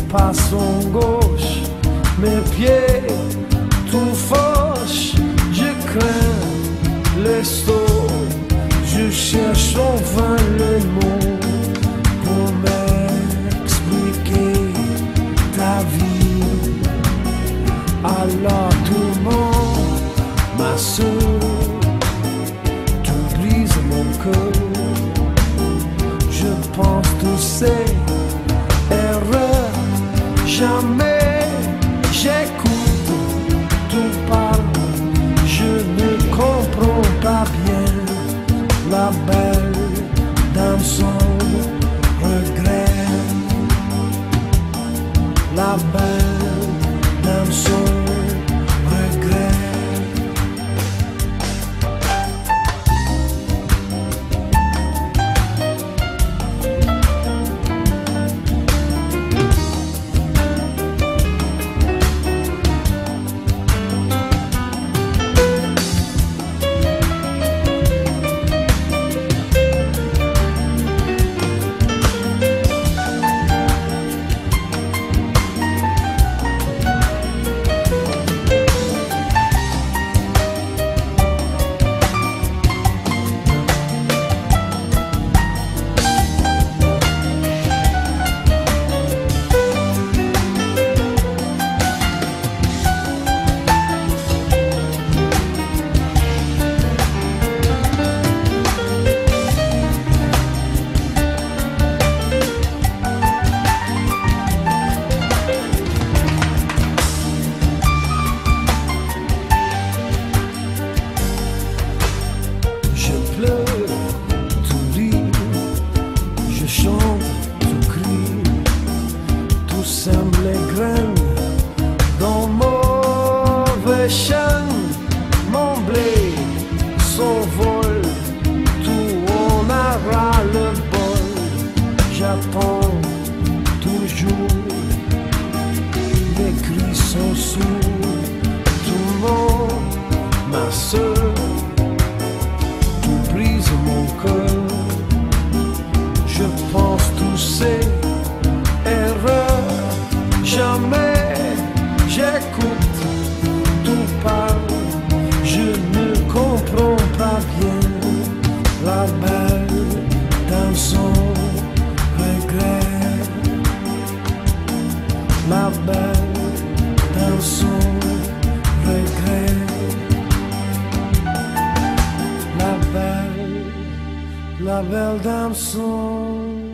pas son gauche, mes pieds tout fauche, je crains les sauts, je cherche en vain les mots pour m'expliquer ta vie. Alors tout le monde, ma soeur, tu brises mon cœur. Je pense tous ces erreurs, jamais j'écoute, tout parle, je ne comprends pas bien la belle dans son regret, la belle dans son regret. Semble les graines dans mauvais champ, mon blé s'envole, tout on aura le bol. J'attends toujours, les cris sont sourds, tout le monde, ma soeur, tout brise mon cœur. Je pense tous ces erreurs, jamais j'écoute, tout parle, je ne comprends pas bien la belle dans son regret, la belle dans son regret, la belle dans son